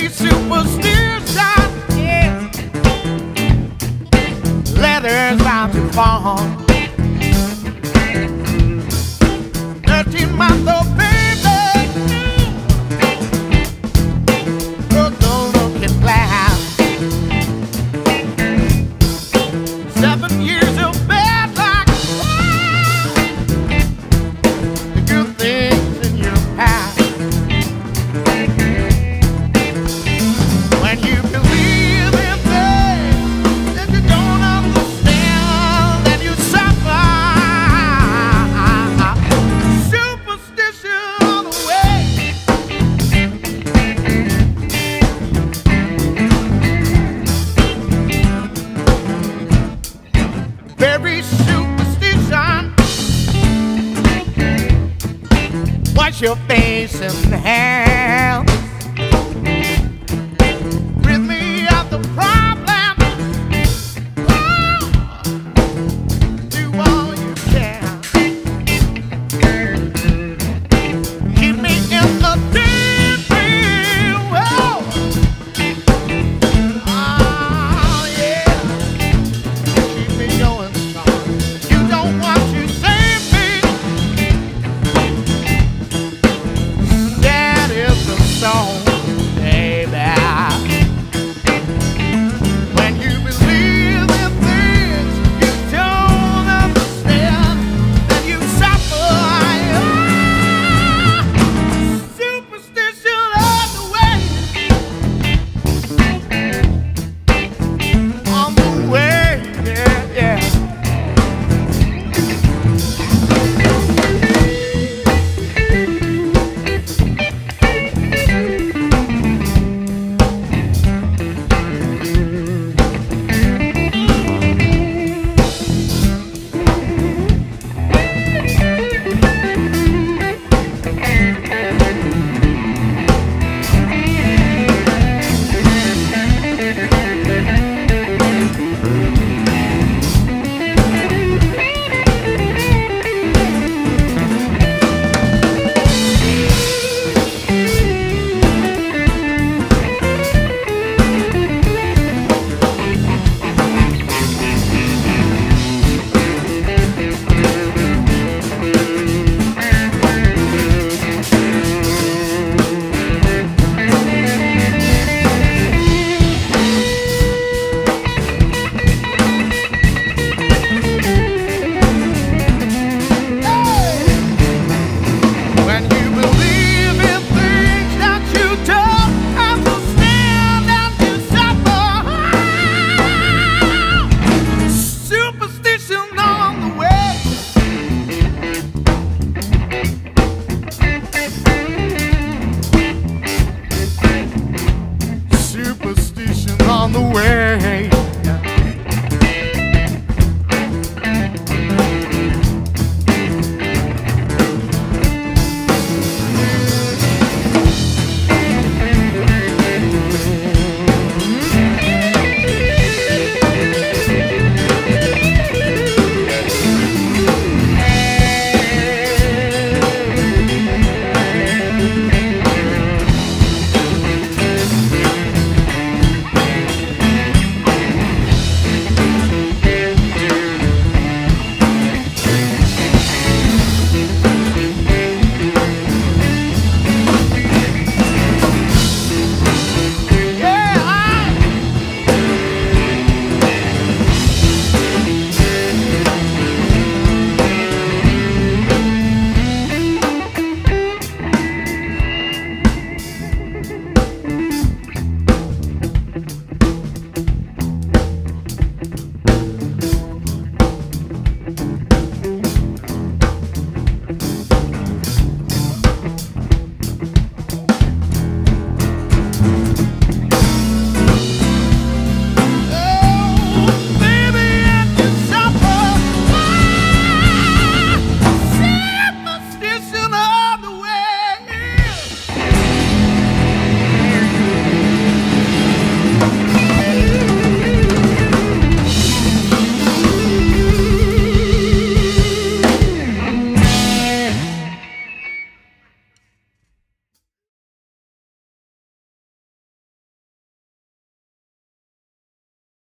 Very superstition, yeah. Letters bound to fall. 13-month-old baby, don't look at glass. 7 years of bad luck. The good things in your past. When you believe in things that you don't understand, then you suffer. Superstition on the way. Very superstition. Wash your face and hands. Rid me of the problem. Oh, do all you can. Keep me in the deep end. Whoa. Oh, yeah. Keep me going strong. You don't want to save me. That is the song, baby. When you believe in things you don't understand, then you suffer. Superstition on the way. On the way, yeah, yeah. When you believe in things that you don't understand, and you suffer. Superstition on the way. Superstition on the way.